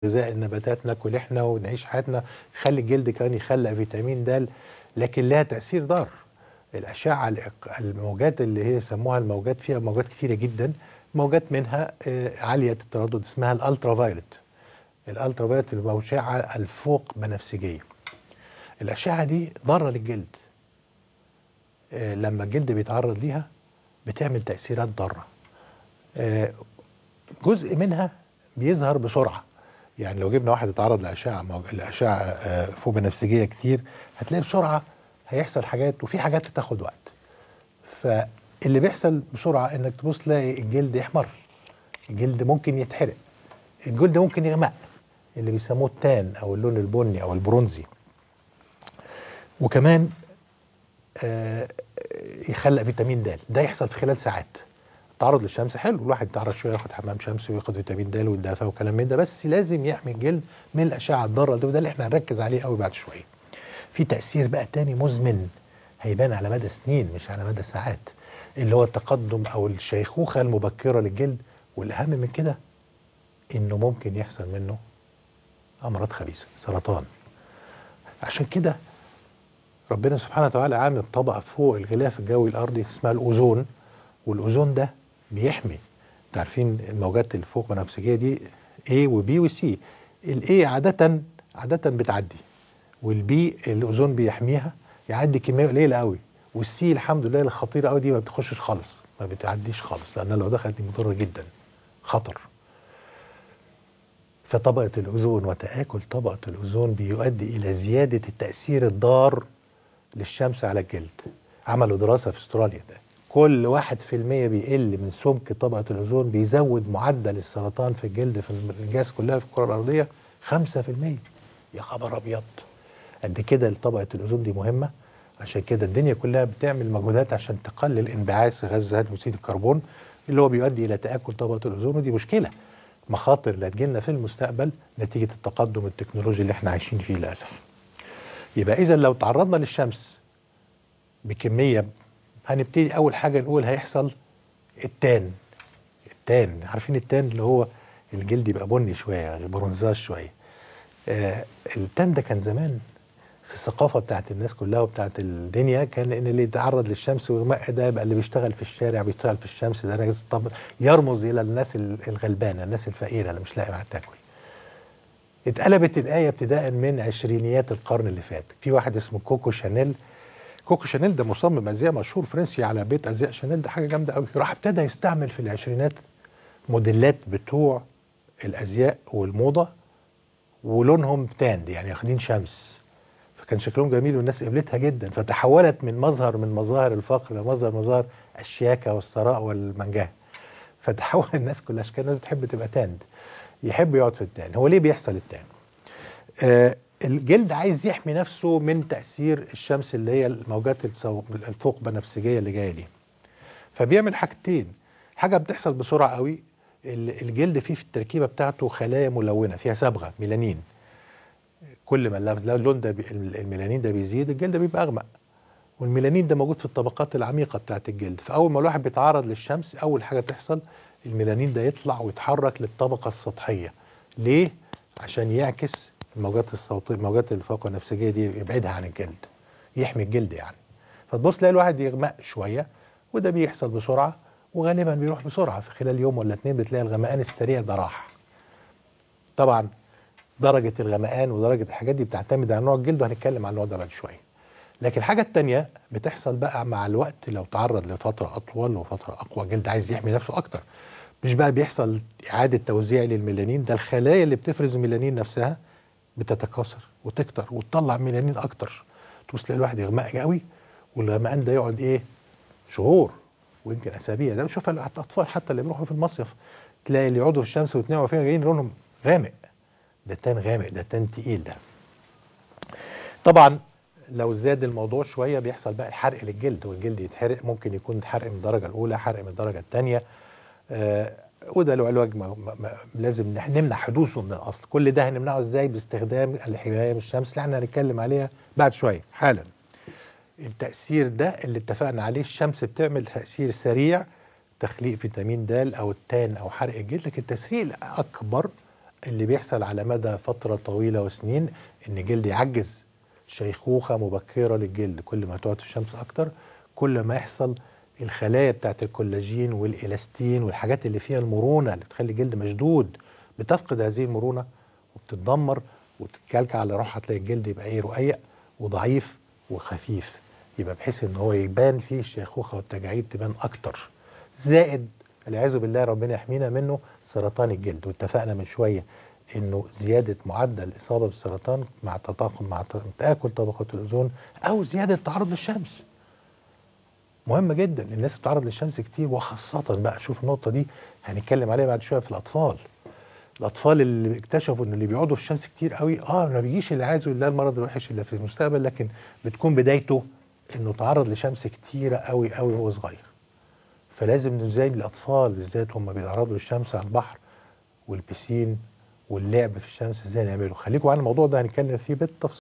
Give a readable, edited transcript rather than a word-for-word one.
غذاء النباتات ناكل احنا ونعيش حياتنا، يخلي الجلد كمان يخلق فيتامين د، لكن لها تأثير ضار. الأشعة الموجات اللي هي سموها الموجات، فيها موجات كثيرة جدا، موجات منها عالية التردد اسمها الالترا فايولت. الالترا فايولت الأشعة الفوق بنفسجية. الأشعة دي ضارة للجلد. لما الجلد بيتعرض ليها بتعمل تأثيرات ضارة. جزء منها بيظهر بسرعة. يعني لو جبنا واحد اتعرض لأشعة فوق بنفسجية كتير، هتلاقي بسرعة هيحصل حاجات، وفي حاجات هتاخد وقت. فاللي بيحصل بسرعة انك تبص تلاقي الجلد يحمر، الجلد ممكن يتحرق، الجلد ممكن يغمق، اللي بيسموه التان او اللون البني او البرونزي. وكمان يخلق فيتامين د، ده يحصل في خلال ساعات. التعرض للشمس حلو، الواحد يتعرض شويه ياخد حمام شمس وياخد فيتامين د والدفا وكلام من ده، بس لازم يحمي الجلد من الاشعه الضاره دي، وده اللي احنا هنركز عليه قوي بعد شويه. في تاثير بقى تاني مزمن هيبان على مدى سنين مش على مدى ساعات، اللي هو التقدم او الشيخوخه المبكره للجلد، والاهم من كده انه ممكن يحصل منه امراض خبيثه، سرطان. عشان كده ربنا سبحانه وتعالى عامل طبقه فوق الغلاف الجوي الارضي اسمها الاوزون، والاوزون ده بيحمي. انتوا عارفين الموجات اللي فوق بنفسجيه دي A وB وC. الA عاده بتعدي، والبي الاوزون بيحميها، يعدي كميه قليله قوي، والسي الحمد لله الخطيره قوي دي ما بتخشش خالص، ما بتعديش خالص، لان لو دخلت دي مضره جدا، خطر. فطبقه الاوزون وتآكل طبقه الاوزون بيؤدي الى زياده التاثير الضار للشمس على الجلد. عملوا دراسه في استراليا، ده كل 1% بيقل من سمك طبقه الاوزون بيزود معدل السرطان في الجلد في الناس كلها في الكره الارضيه 5%. يا خبر ابيض، قد كده طبقه الاوزون دي مهمه. عشان كده الدنيا كلها بتعمل مجهودات عشان تقلل انبعاث غاز ثاني اكسيد الكربون، اللي هو بيؤدي الى تآكل طبقه الاوزون، ودي مشكله، مخاطر اللي هتجيلنا في المستقبل نتيجه التقدم التكنولوجي اللي احنا عايشين فيه للاسف. يبقى اذا لو تعرضنا للشمس بكميه، هنبتدي اول حاجه نقول هيحصل التان. عارفين التان اللي هو الجلد يبقى بني شويه، برونزاج شويه. التان ده كان زمان في الثقافه بتاعت الناس كلها وبتاعت الدنيا، كان ان اللي يتعرض للشمس ويغمق ده يبقى اللي بيشتغل في الشارع، بيشتغل في الشمس، ده طب يرمز الى الناس الغلبانه، الناس الفقيره اللي مش لاقي ما تاكل. اتقلبت الايه ابتداء من عشرينيات القرن اللي فات. في واحد اسمه كوكو شانيل. كوكو شانيل ده مصمم ازياء مشهور فرنسي، على بيت ازياء شانيل، ده حاجه جامده قوي. راح ابتدى يستعمل في العشرينات موديلات بتوع الازياء والموضه ولونهم تاند، يعني واخدين شمس، فكان شكلهم جميل والناس قبلتها جدا، فتحولت من مظهر من مظاهر الفقر لمظهر مظاهر الشياكه والثراء والمنجاه. فتحول الناس كلها، عشان كده الناس بتحب تبقى تاند، يحب يقعد في التان. هو ليه بيحصل التان؟ الجلد عايز يحمي نفسه من تأثير الشمس اللي هي الموجات الفوق بنفسجية اللي جاية دي. فبيعمل حاجتين، حاجة بتحصل بسرعة قوي، الجلد فيه في التركيبة بتاعته خلايا ملونة فيها صبغة ميلانين. كل ما اللون ده الميلانين ده بيزيد الجلد بيبقى أغمق، والميلانين ده موجود في الطبقات العميقة بتاعت الجلد. فأول ما الواحد بيتعرض للشمس أول حاجة تحصل الميلانين ده يطلع ويتحرك للطبقة السطحية. ليه؟ عشان يعكس الموجات الصوتيه، الموجات الفوق النفسجيه دي، يبعدها عن الجلد، يحمي الجلد يعني. فتبص تلاقي الواحد يغمق شويه، وده بيحصل بسرعه، وغالبا بيروح بسرعه، في خلال يوم ولا اتنين بتلاقي الغمقان السريع ده راح. طبعا درجه الغمقان ودرجه الحاجات دي بتعتمد على نوع الجلد، وهنتكلم عن النوع ده بعد شويه. لكن الحاجه الثانيه بتحصل بقى مع الوقت، لو تعرض لفتره اطول وفتره اقوى، الجلد عايز يحمي نفسه اكتر. مش بقى بيحصل اعاده توزيع للميلانين، ده الخلايا اللي بتفرز الميلانين نفسها بتتكاثر وتكتر وتطلع ميلانين اكتر. تبص تلاقي الواحد يغمق قوي، والغمقان ده يقعد ايه؟ شهور ويمكن اسابيع. ده بنشوفها الاطفال حتى اللي بيروحوا في المصيف، تلاقي اللي يقعدوا في الشمس ويتنقعوا فيها جايين لونهم غامق. ده تان غامق، ده تان تقيل ده. طبعا لو زاد الموضوع شويه بيحصل بقى حرق للجلد، والجلد يتحرق، ممكن يكون حرق من الدرجه الاولى، حرق من الدرجه الثانيه. وده له علاج، لازم نمنع حدوثه من الاصل. كل ده هنمنعه ازاي؟ باستخدام الحمايه من الشمس اللي احنا هنتكلم عليها بعد شويه حالا. التاثير ده اللي اتفقنا عليه، الشمس بتعمل تاثير سريع، تخليق فيتامين د او التان او حرق الجلد، لكن التاثير الاكبر اللي بيحصل على مدى فترة طويلة وسنين ان الجلد يعجز، شيخوخة مبكرة للجلد. كل ما تقعد في الشمس اكتر كل ما يحصل الخلايا بتاعت الكولاجين والالاستين والحاجات اللي فيها المرونة اللي بتخلي الجلد مشدود بتفقد هذه المرونة وبتتدمر وتتكلكع على روحها، تلاقي الجلد يبقى ايه رقيق وضعيف وخفيف، يبقى بحيث ان هو يبان فيه الشيخوخة والتجاعيد تبان اكتر. زائد والعياذ بالله ربنا يحمينا منه سرطان الجلد، واتفقنا من شويه انه زياده معدل الاصابه بالسرطان مع تاكل طبقه الاوزون او زياده التعرض للشمس. مهم جدا الناس بتتعرض للشمس كتير، وخاصه بقى شوف النقطه دي هنتكلم عليها بعد شويه في الاطفال. الاطفال اللي اكتشفوا ان اللي بيقعدوا في الشمس كتير قوي ما بيجيش والعياذ بالله المرض الوحش الا في المستقبل، لكن بتكون بدايته انه تعرض لشمس كتيره قوي قوي وهو صغير. فلازم ازاي الاطفال بالذات هم بيتعرضوا للشمس على البحر والبسين واللعب في الشمس ازاي نعمله. خليكم على الموضوع ده هنتكلم فيه بالتفصيل.